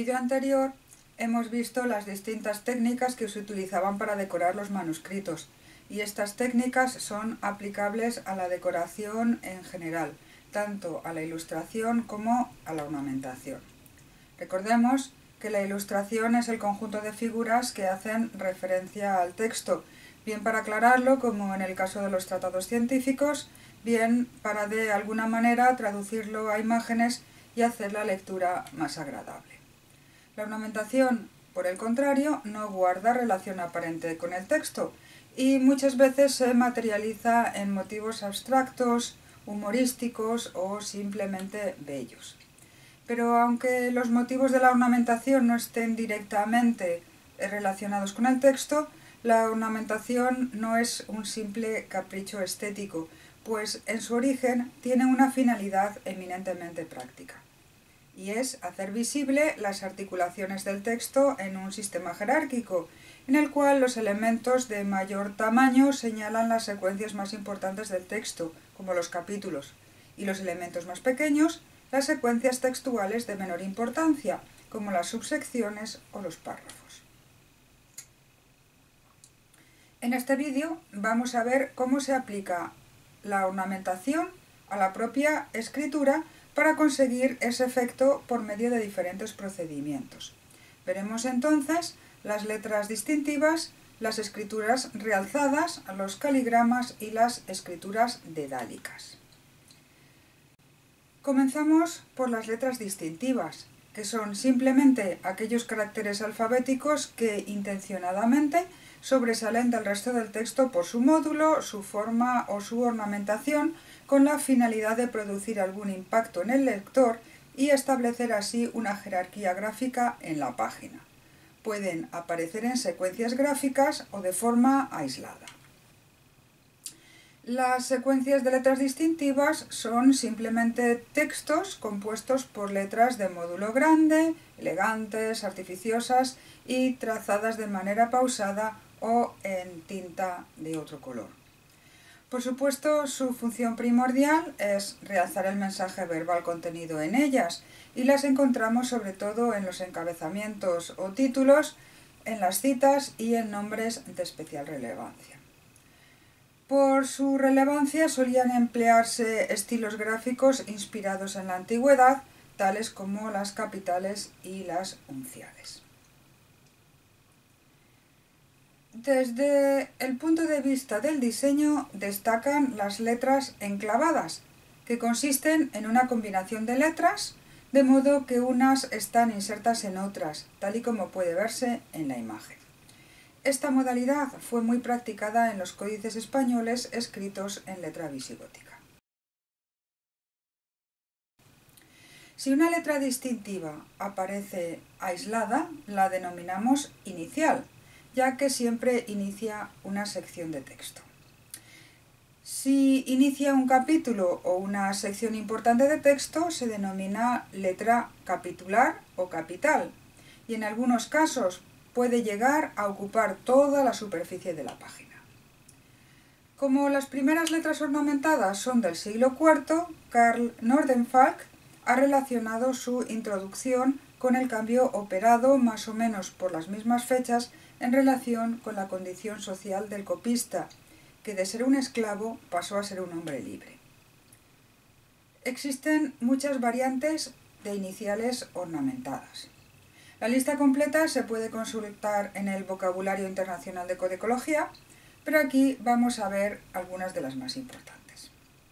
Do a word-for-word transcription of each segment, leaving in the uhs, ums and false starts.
vídeo anterior hemos visto las distintas técnicas que se utilizaban para decorar los manuscritos, y estas técnicas son aplicables a la decoración en general, tanto a la ilustración como a la ornamentación. Recordemos que la ilustración es el conjunto de figuras que hacen referencia al texto, bien para aclararlo, como en el caso de los tratados científicos, bien para de alguna manera traducirlo a imágenes y hacer la lectura más agradable. La ornamentación, por el contrario, no guarda relación aparente con el texto y muchas veces se materializa en motivos abstractos, humorísticos o simplemente bellos. Pero aunque los motivos de la ornamentación no estén directamente relacionados con el texto, la ornamentación no es un simple capricho estético, pues en su origen tiene una finalidad eminentemente práctica, y es hacer visible las articulaciones del texto en un sistema jerárquico, en el cual los elementos de mayor tamaño señalan las secuencias más importantes del texto, como los capítulos, y los elementos más pequeños, las secuencias textuales de menor importancia, como las subsecciones o los párrafos. En este vídeo vamos a ver cómo se aplica la ornamentación a la propia escritura para conseguir ese efecto por medio de diferentes procedimientos. Veremos entonces las letras distintivas, las escrituras realzadas, los caligramas y las escrituras dedálicas. Comenzamos por las letras distintivas, que son simplemente aquellos caracteres alfabéticos que intencionadamente sobresalen del resto del texto por su módulo, su forma o su ornamentación, con la finalidad de producir algún impacto en el lector y establecer así una jerarquía gráfica en la página. Pueden aparecer en secuencias gráficas o de forma aislada. Las secuencias de letras distintivas son simplemente textos compuestos por letras de módulo grande, elegantes, artificiosas y trazadas de manera pausada o en tinta de otro color. Por supuesto, su función primordial es realzar el mensaje verbal contenido en ellas, y las encontramos sobre todo en los encabezamientos o títulos, en las citas y en nombres de especial relevancia. Por su relevancia solían emplearse estilos gráficos inspirados en la antigüedad, tales como las capitales y las unciales. Desde el punto de vista del diseño destacan las letras enclavadas, que consisten en una combinación de letras, de modo que unas están insertas en otras, tal y como puede verse en la imagen. Esta modalidad fue muy practicada en los códices españoles escritos en letra visigótica. Si una letra distintiva aparece aislada, la denominamos inicial, ya que siempre inicia una sección de texto. Si inicia un capítulo o una sección importante de texto, se denomina letra capitular o capital, y en algunos casos puede llegar a ocupar toda la superficie de la página. Como las primeras letras ornamentadas son del siglo cuarto, Karl Nordenfalk ha relacionado su introducción con el cambio operado más o menos por las mismas fechas en relación con la condición social del copista, que de ser un esclavo pasó a ser un hombre libre. Existen muchas variantes de iniciales ornamentadas. La lista completa se puede consultar en el Vocabulario Internacional de Codecología, pero aquí vamos a ver algunas de las más importantes.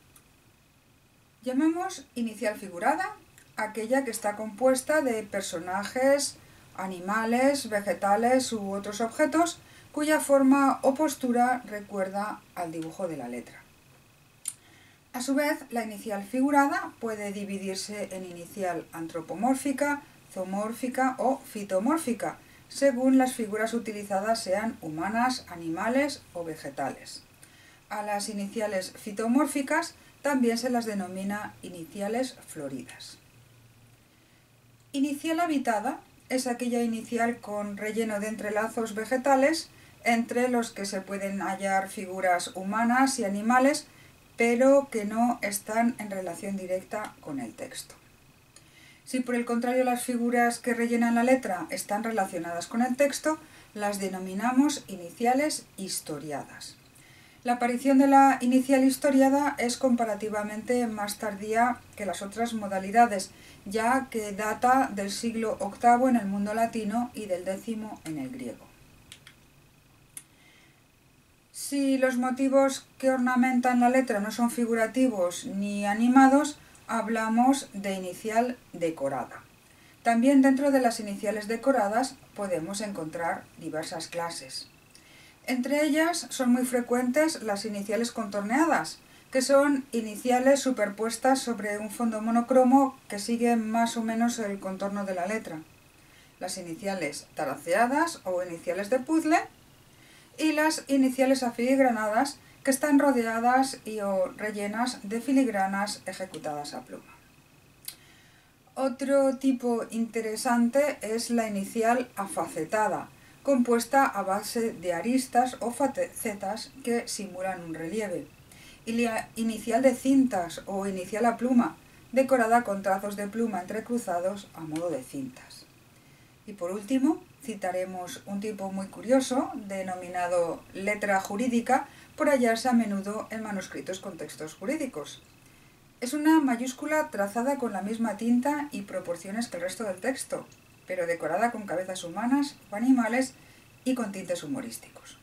Llamamos inicial figurada aquella que está compuesta de personajes, animales, vegetales u otros objetos cuya forma o postura recuerda al dibujo de la letra. A su vez, la inicial figurada puede dividirse en inicial antropomórfica, zoomórfica o fitomórfica, según las figuras utilizadas sean humanas, animales o vegetales. A las iniciales fitomórficas también se las denomina iniciales floridas. Inicial habitada es aquella inicial con relleno de entrelazos vegetales entre los que se pueden hallar figuras humanas y animales, pero que no están en relación directa con el texto. Si por el contrario las figuras que rellenan la letra están relacionadas con el texto, las denominamos iniciales historiadas. La aparición de la inicial historiada es comparativamente más tardía que las otras modalidades, ya que data del siglo octavo en el mundo latino y del décimo en el griego. Si los motivos que ornamentan la letra no son figurativos ni animados, hablamos de inicial decorada. También dentro de las iniciales decoradas podemos encontrar diversas clases. Entre ellas son muy frecuentes las iniciales contorneadas, que son iniciales superpuestas sobre un fondo monocromo que sigue más o menos el contorno de la letra. Las iniciales taraceadas o iniciales de puzzle y las iniciales afiligranadas, que están rodeadas y o rellenas de filigranas ejecutadas a pluma. Otro tipo interesante es la inicial afacetada, compuesta a base de aristas o facetas que simulan un relieve, y la inicial de cintas o inicial a pluma, decorada con trazos de pluma entrecruzados a modo de cintas. Y por último, citaremos un tipo muy curioso, denominado letra jurídica, por hallarse a menudo en manuscritos con textos jurídicos. Es una mayúscula trazada con la misma tinta y proporciones que el resto del texto, pero decorada con cabezas humanas o animales y con tintes humorísticos.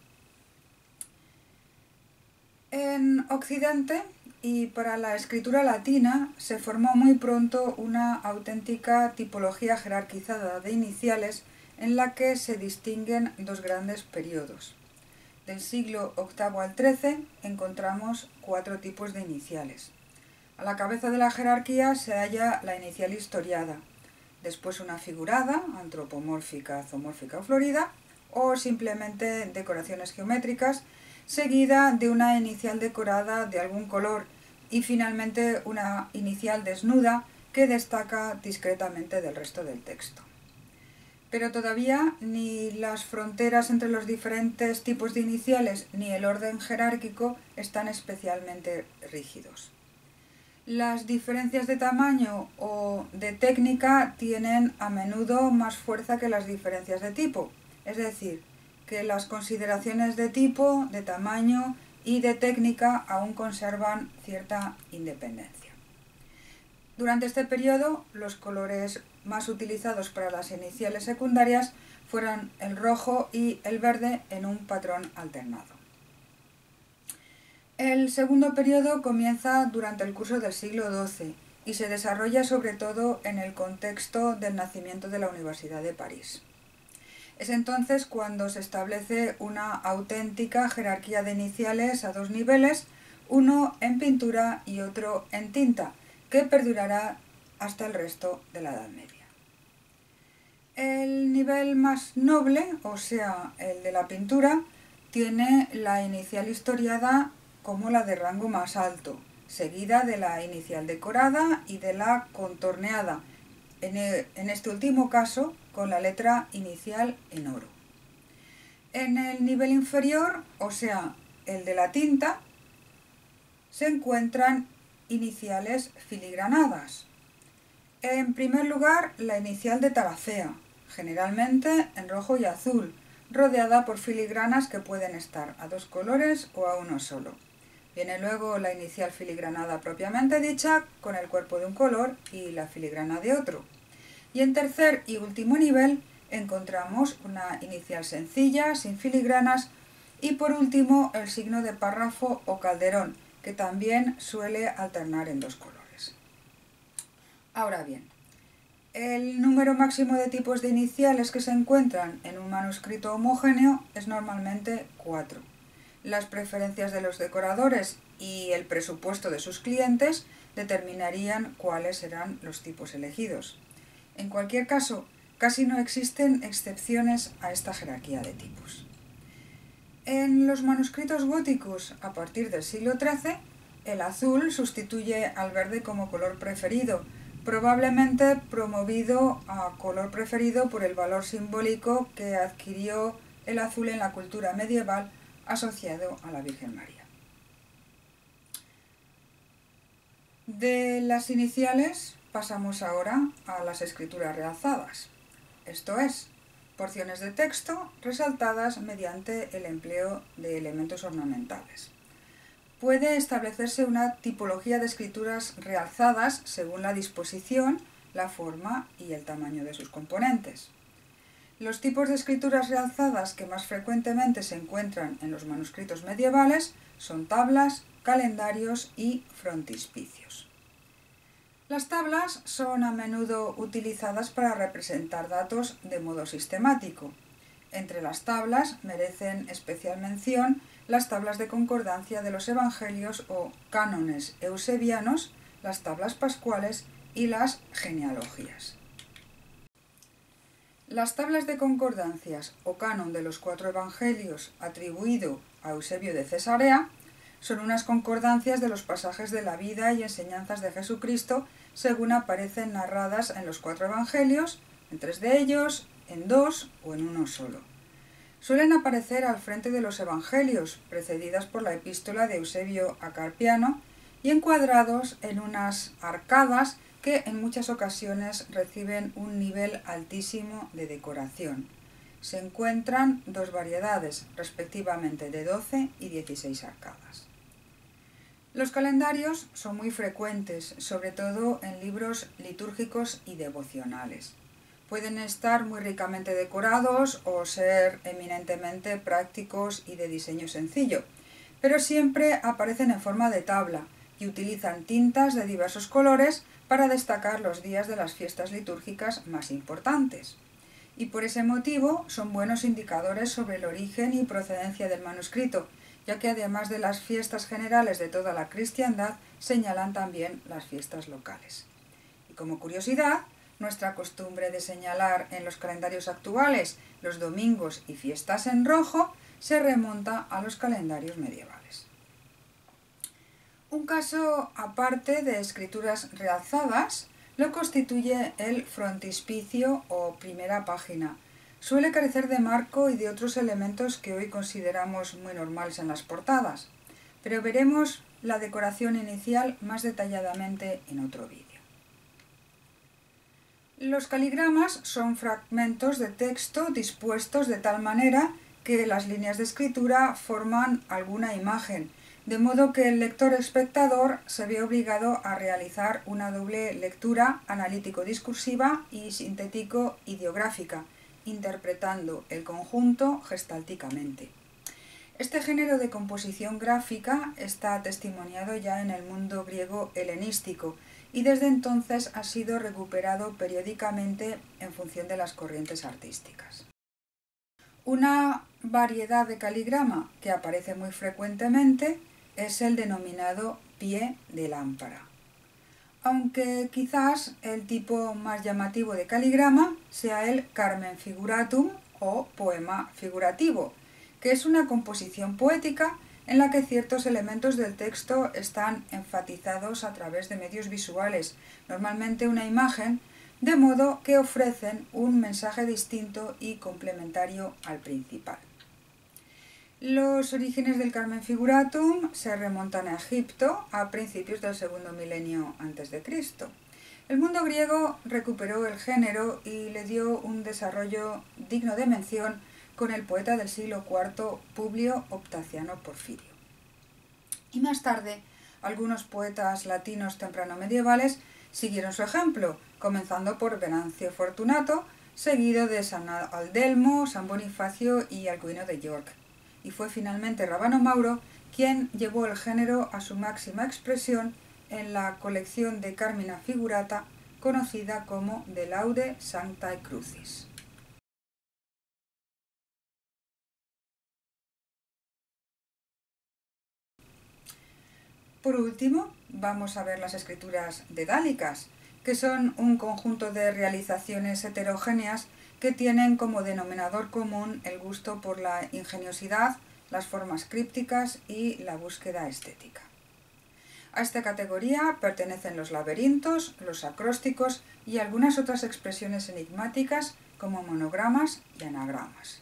En Occidente y para la escritura latina se formó muy pronto una auténtica tipología jerarquizada de iniciales en la que se distinguen dos grandes periodos. Del siglo octavo al trece encontramos cuatro tipos de iniciales. A la cabeza de la jerarquía se halla la inicial historiada, después una figurada, antropomórfica, zoomórfica o florida, o simplemente decoraciones geométricas, seguida de una inicial decorada de algún color y finalmente una inicial desnuda que destaca discretamente del resto del texto. Pero todavía ni las fronteras entre los diferentes tipos de iniciales ni el orden jerárquico están especialmente rígidos. Las diferencias de tamaño o de técnica tienen a menudo más fuerza que las diferencias de tipo, es decir, que las consideraciones de tipo, de tamaño y de técnica aún conservan cierta independencia. Durante este periodo, los colores más utilizados para las iniciales secundarias fueron el rojo y el verde en un patrón alternado. El segundo periodo comienza durante el curso del siglo doce y se desarrolla sobre todo en el contexto del nacimiento de la Universidad de París. Es entonces cuando se establece una auténtica jerarquía de iniciales a dos niveles, uno en pintura y otro en tinta, que perdurará hasta el resto de la Edad Media. El nivel más noble, o sea, el de la pintura, tiene la inicial historiada como la de rango más alto, seguida de la inicial decorada y de la contorneada, en, el, en este último caso con la letra inicial en oro. En el nivel inferior, o sea, el de la tinta, se encuentran iniciales filigranadas. En primer lugar, la inicial de taracea, generalmente en rojo y azul, rodeada por filigranas que pueden estar a dos colores o a uno solo. Viene luego la inicial filigranada propiamente dicha, con el cuerpo de un color y la filigrana de otro. Y en tercer y último nivel encontramos una inicial sencilla, sin filigranas, y por último el signo de párrafo o calderón, que también suele alternar en dos colores. Ahora bien, el número máximo de tipos de iniciales que se encuentran en un manuscrito homogéneo es normalmente cuatro. Las preferencias de los decoradores y el presupuesto de sus clientes determinarían cuáles serán los tipos elegidos. En cualquier caso, casi no existen excepciones a esta jerarquía de tipos. En los manuscritos góticos, a partir del siglo trece, el azul sustituye al verde como color preferido, probablemente promovido a color preferido por el valor simbólico que adquirió el azul en la cultura medieval asociado a la Virgen María. De las iniciales pasamos ahora a las escrituras realzadas, esto es, porciones de texto resaltadas mediante el empleo de elementos ornamentales. Puede establecerse una tipología de escrituras realzadas según la disposición, la forma y el tamaño de sus componentes. Los tipos de escrituras realzadas que más frecuentemente se encuentran en los manuscritos medievales son tablas, calendarios y frontispicios. Las tablas son a menudo utilizadas para representar datos de modo sistemático. Entre las tablas merecen especial mención las tablas de concordancia de los evangelios o cánones eusebianos, las tablas pascuales y las genealogías. Las tablas de concordancias o canon de los cuatro evangelios atribuido a Eusebio de Cesarea son unas concordancias de los pasajes de la vida y enseñanzas de Jesucristo según aparecen narradas en los cuatro evangelios, en tres de ellos, en dos o en uno solo. Suelen aparecer al frente de los evangelios, precedidas por la epístola de Eusebio a Carpiano y encuadrados en unas arcadas que en muchas ocasiones reciben un nivel altísimo de decoración. Se encuentran dos variedades, respectivamente de doce y dieciséis arcadas. Los calendarios son muy frecuentes, sobre todo en libros litúrgicos y devocionales. Pueden estar muy ricamente decorados o ser eminentemente prácticos y de diseño sencillo, pero siempre aparecen en forma de tabla y utilizan tintas de diversos colores para destacar los días de las fiestas litúrgicas más importantes. Y por ese motivo son buenos indicadores sobre el origen y procedencia del manuscrito, ya que además de las fiestas generales de toda la cristiandad, señalan también las fiestas locales. Y como curiosidad, nuestra costumbre de señalar en los calendarios actuales los domingos y fiestas en rojo se remonta a los calendarios medievales. Un caso aparte de escrituras realzadas lo constituye el frontispicio o primera página. Suele carecer de marco y de otros elementos que hoy consideramos muy normales en las portadas, pero veremos la decoración inicial más detalladamente en otro vídeo. Los caligramas son fragmentos de texto dispuestos de tal manera que las líneas de escritura forman alguna imagen, de modo que el lector espectador se ve obligado a realizar una doble lectura analítico-discursiva y sintético-ideográfica, interpretando el conjunto gestálticamente. Este género de composición gráfica está testimoniado ya en el mundo griego helenístico y desde entonces ha sido recuperado periódicamente en función de las corrientes artísticas. Una variedad de caligrama que aparece muy frecuentemente es el denominado pie de lámpara, aunque quizás el tipo más llamativo de caligrama sea el Carmen Figuratum o poema figurativo, que es una composición poética en la que ciertos elementos del texto están enfatizados a través de medios visuales, normalmente una imagen, de modo que ofrecen un mensaje distinto y complementario al principal. Los orígenes del Carmen Figuratum se remontan a Egipto a principios del segundo milenio antes de Cristo. El mundo griego recuperó el género y le dio un desarrollo digno de mención con el poeta del siglo cuarto Publio Optaciano Porfirio. Y más tarde, algunos poetas latinos temprano-medievales siguieron su ejemplo, comenzando por Venancio Fortunato, seguido de San Aldelmo, San Bonifacio y Alcuino de York. Y fue finalmente Rábano Mauro quien llevó el género a su máxima expresión en la colección de Carmina Figurata, conocida como De Laude Sanctae Crucis. Por último, vamos a ver las escrituras dedálicas, que son un conjunto de realizaciones heterogéneas que tienen como denominador común el gusto por la ingeniosidad, las formas crípticas y la búsqueda estética. A esta categoría pertenecen los laberintos, los acrósticos y algunas otras expresiones enigmáticas como monogramas y anagramas.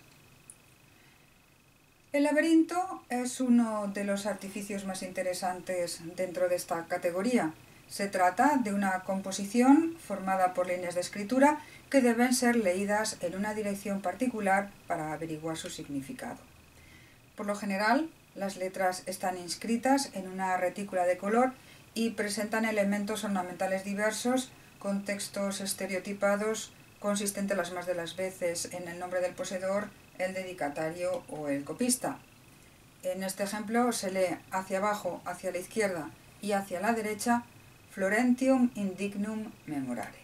El laberinto es uno de los artificios más interesantes dentro de esta categoría, Se trata de una composición formada por líneas de escritura que deben ser leídas en una dirección particular para averiguar su significado. Por lo general, las letras están inscritas en una retícula de color y presentan elementos ornamentales diversos con textos estereotipados consistentes las más de las veces en el nombre del poseedor, el dedicatario o el copista. En este ejemplo se lee hacia abajo, hacia la izquierda y hacia la derecha Florentium indignum memorare.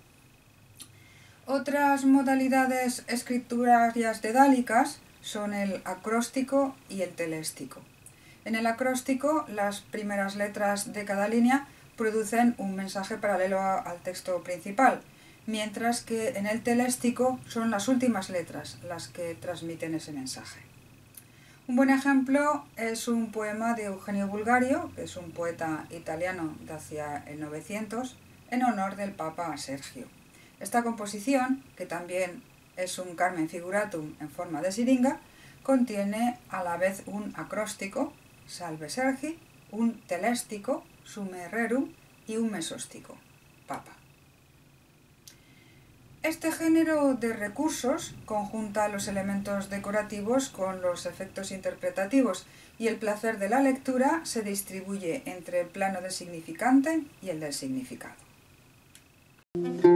Otras modalidades escriturarias dedálicas son el acróstico y el teléstico. En el acróstico, las primeras letras de cada línea producen un mensaje paralelo al texto principal, mientras que en el teléstico son las últimas letras las que transmiten ese mensaje. Un buen ejemplo es un poema de Eugenio Bulgario, que es un poeta italiano de hacia el novecientos, en honor del Papa Sergio. Esta composición, que también es un Carmen Figuratum en forma de siringa, contiene a la vez un acróstico, Salve Sergi, un teléstico, Sume Rerum, y un mesóstico, Papa. Este género de recursos conjunta los elementos decorativos con los efectos interpretativos y el placer de la lectura se distribuye entre el plano del significante y el del significado.